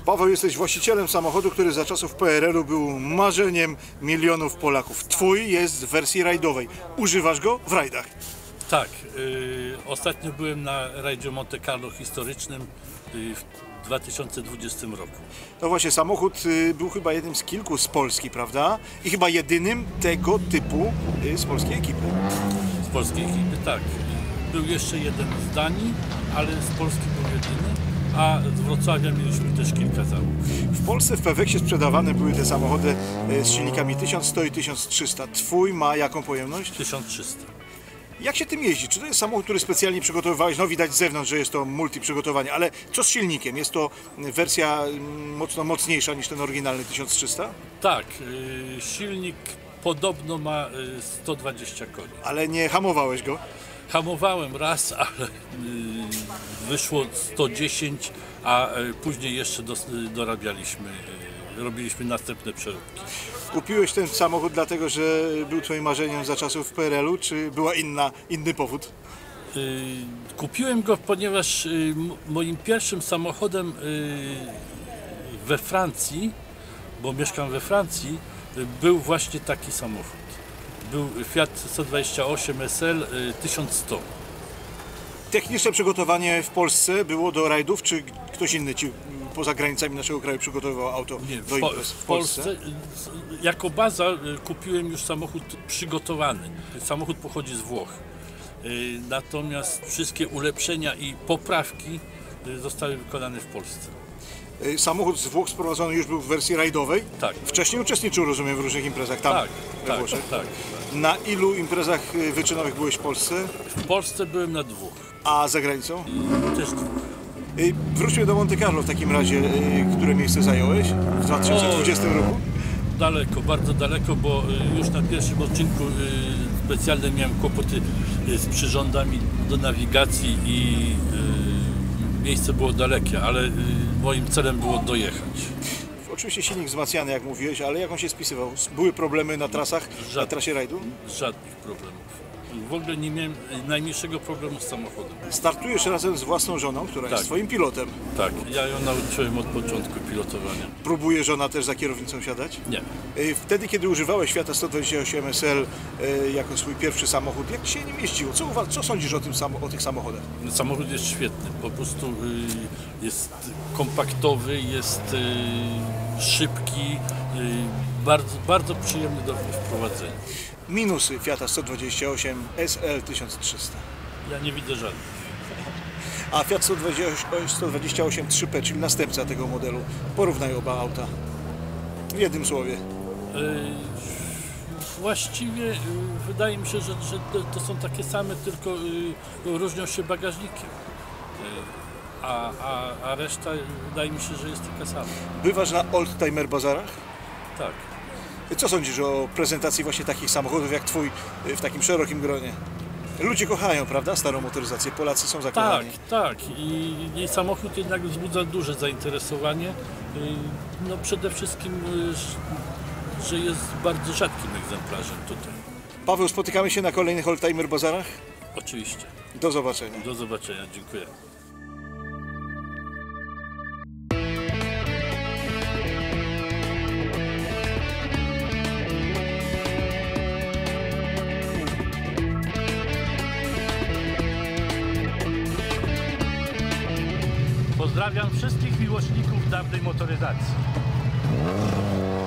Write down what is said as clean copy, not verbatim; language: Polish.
Paweł, jesteś właścicielem samochodu, który za czasów PRL-u był marzeniem milionów Polaków. Twój jest w wersji rajdowej. Używasz go w rajdach? Tak, ostatnio byłem na rajdzie Monte Carlo historycznym w 2020 roku. No właśnie, samochód był chyba jednym z kilku z Polski, prawda? I chyba jedynym tego typu z polskiej ekipy. Z polskiej ekipy, tak. Był jeszcze jeden z Danii, ale z Polski był jedyny, a z Wrocławia mieliśmy też kilka załóg. W Polsce w Peweksie sprzedawane były te samochody z silnikami 1100 i 1300. Twój ma jaką pojemność? 1300. Jak się tym jeździ? Czy to jest samochód, który specjalnie przygotowywałeś? No widać z zewnątrz, że jest to multi przygotowanie, ale co z silnikiem? Jest to wersja mocno mocniejsza niż ten oryginalny 1300? Tak, silnik podobno ma 120 koni. Ale nie hamowałeś go? Hamowałem raz, ale wyszło 110, a później jeszcze dorabialiśmy, robiliśmy następne przeróbki. Kupiłeś ten samochód dlatego, że był twoim marzeniem za czasów PRL-u, czy była inny powód? Kupiłem go, ponieważ moim pierwszym samochodem we Francji, bo mieszkam we Francji, był właśnie taki samochód. Był Fiat 128 SL 1100. Techniczne przygotowanie w Polsce było do rajdów, czy ktoś inny ci poza granicami naszego kraju przygotowywał auto Nie, do imprez w Polsce jako baza kupiłem już samochód przygotowany. Samochód pochodzi z Włoch. Natomiast wszystkie ulepszenia i poprawki zostały wykonane w Polsce. Samochód z Włoch sprowadzony już był w wersji rajdowej? Tak. Wcześniej uczestniczył, rozumiem, w różnych imprezach tam we Włoszech? Tak. Na ilu imprezach wyczynowych byłeś w Polsce? W Polsce byłem na 2. A za granicą? Też 2. Wróćmy do Monte Carlo w takim razie. Które miejsce zająłeś w 2020 roku? Daleko, bardzo daleko, bo już na pierwszym odcinku specjalnie miałem kłopoty z przyrządami do nawigacji i miejsce było dalekie, ale moim celem było dojechać. Oczywiście silnik wzmacniany, jak mówiłeś, ale jak on się spisywał? Były problemy na trasach, na trasie rajdu? Żadnych problemów. W ogóle nie miałem najmniejszego problemu z samochodem. Startujesz razem z własną żoną, która jest twoim pilotem. Tak, ja ją nauczyłem od początku pilotowania. Próbuje żona też za kierownicą siadać? Nie. Wtedy, kiedy używałeś Fiata 128 SL jako swój pierwszy samochód, jak ci się nim jeździło? Co sądzisz o tych samochodach? Samochód jest świetny, po prostu jest kompaktowy, jest szybki, bardzo przyjemny do wprowadzenia. Minusy Fiata 128 SL 1300. Ja nie widzę żadnych. A Fiat 128 3P, czyli następca tego modelu. Porównaj oba auta. W jednym słowie. Właściwie wydaje mi się, że to są takie same, tylko różnią się bagażnikiem. A reszta wydaje mi się, że jest taka sama. Bywasz na oldtimer bazarach? Tak. Co sądzisz o prezentacji właśnie takich samochodów jak twój w takim szerokim gronie? Ludzie kochają, prawda, starą motoryzację, Polacy są zakochani. Tak. I samochód jednak wzbudza duże zainteresowanie. No przede wszystkim, że jest bardzo rzadkim egzemplarzem tutaj. Paweł, spotykamy się na kolejnych oldtimer bazarach? Oczywiście. Do zobaczenia. Do zobaczenia, dziękuję. Pozdrawiam wszystkich miłośników dawnej motoryzacji.